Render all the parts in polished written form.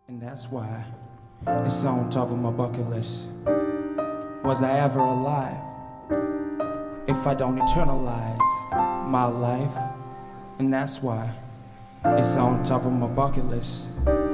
And that's why it's on top of my bucket list. Was I ever alive? If I don't eternalize my life. And that's why it's on top of my bucket list.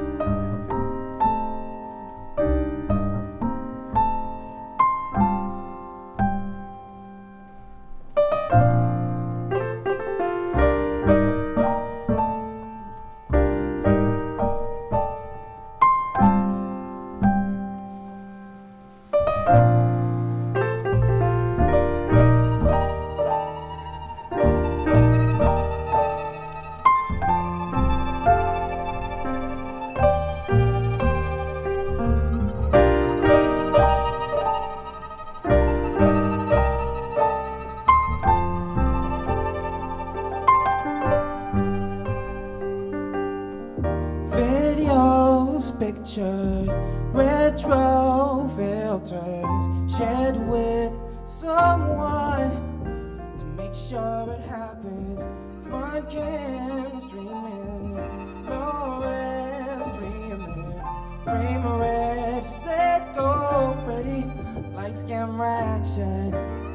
Pictures, retro filters, shared with someone to make sure it happens. Front cam streaming, low res streaming, frame red, set, go, ready, lights, camera, action.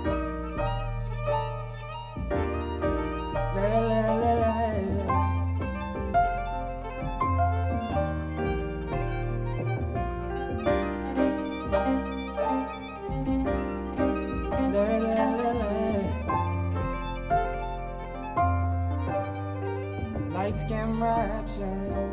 La, la, la, la. Lights, camera, action.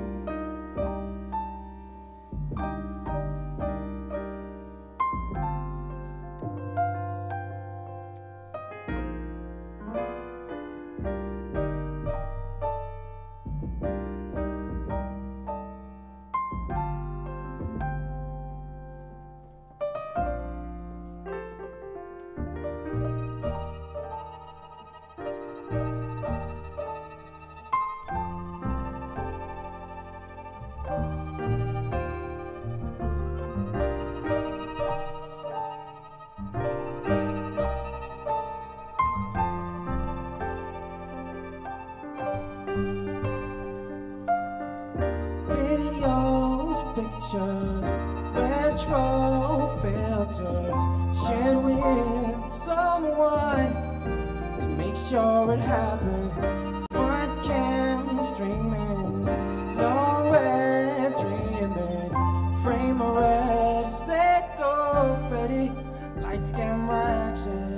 Pictures, retro filters, shared with someone to make sure it happened. Front cam streaming, low res streaming, frame red, set, go, ready, lights, camera, action.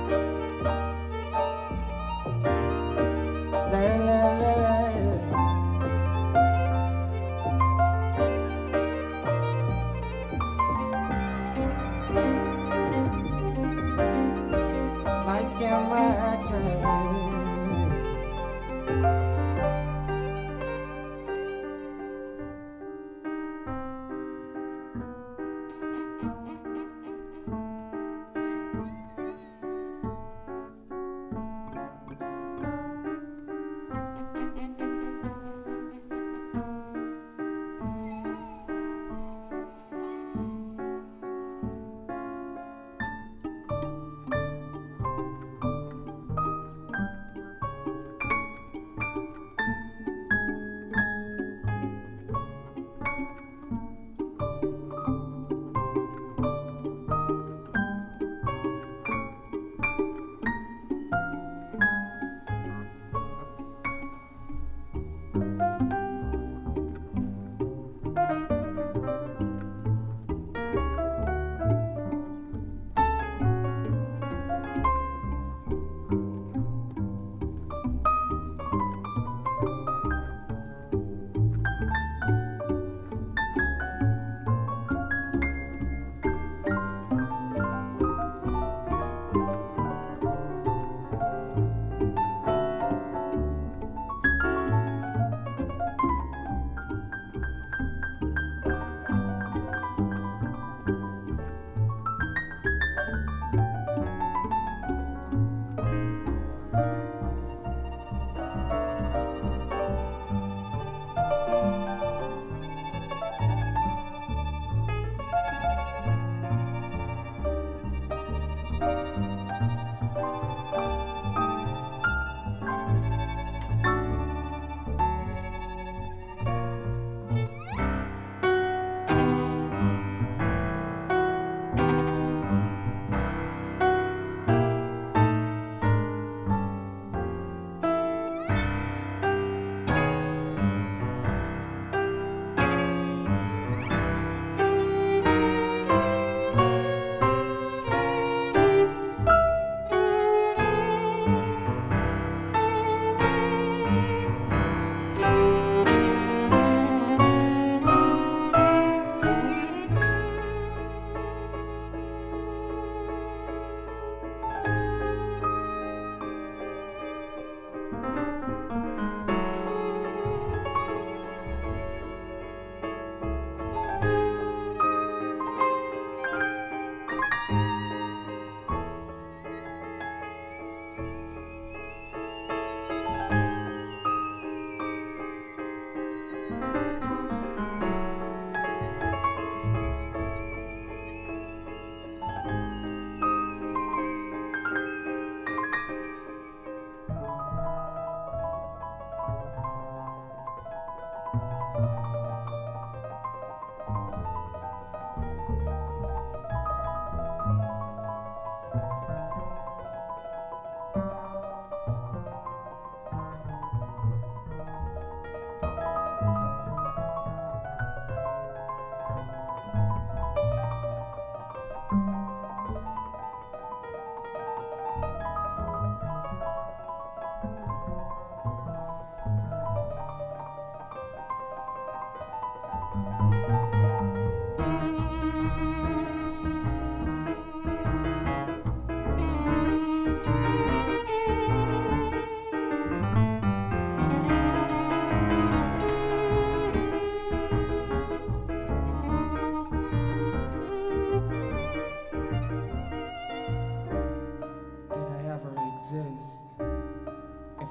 La, la, la, la. Lights, camera, action.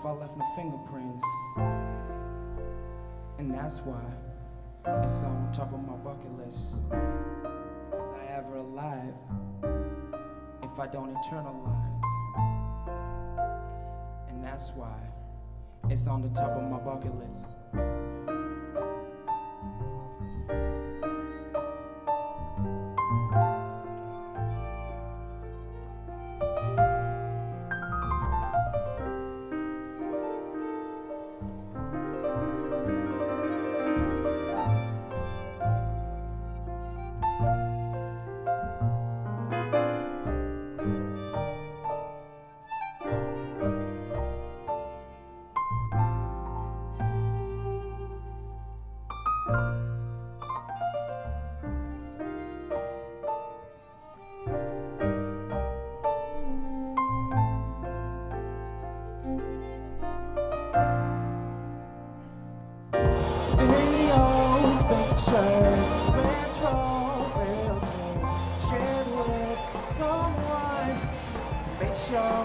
if I left no fingerprints. And that's why it's on top of my bucket list. Was I ever alive if I don't internalize? And that's why it's on the top of my bucket list. Retro filters shared with someone to make sure